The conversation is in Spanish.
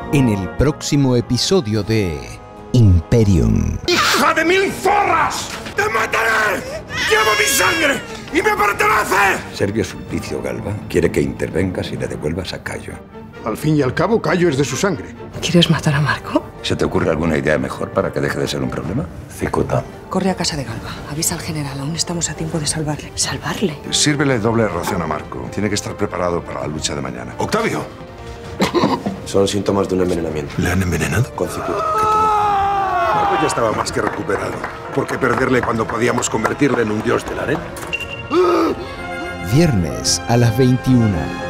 en el próximo episodio de Imperium. ¡Hija de mil zorras! ¡Te mataré! ¡Llevo mi sangre y me pertenece! Servio Sulpicio Galba quiere que intervengas y le devuelvas a Cayo. Al fin y al cabo, Cayo es de su sangre. ¿Quieres matar a Marco? ¿Se te ocurre alguna idea mejor para que deje de ser un problema? Cicuta. Corre a casa de Galba. Avisa al general. Aún estamos a tiempo de salvarle. ¿Salvarle? Sírvele doble ración a Marco. Tiene que estar preparado para la lucha de mañana. ¡Octavio! Son síntomas de un envenenamiento. ¿Le han envenenado? Con cicuta. Marco ya estaba más que recuperado. ¿Por qué perderle cuando podíamos convertirle en un dios de la arena? Viernes a las 21.